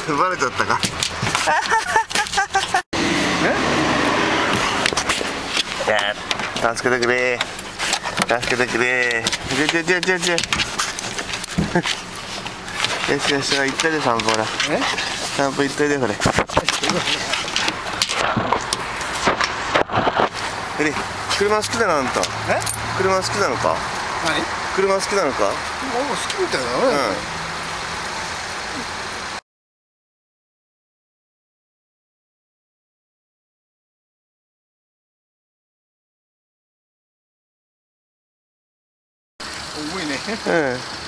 バレちゃったか。いや助けてくれ、助けてくれ。じゃよしよし、行ったで散歩。ほら散歩行っといで。これ車好きだな、あんた。車好きなのか。 何？ 車好きなのか。 好きみたいだね。重いね。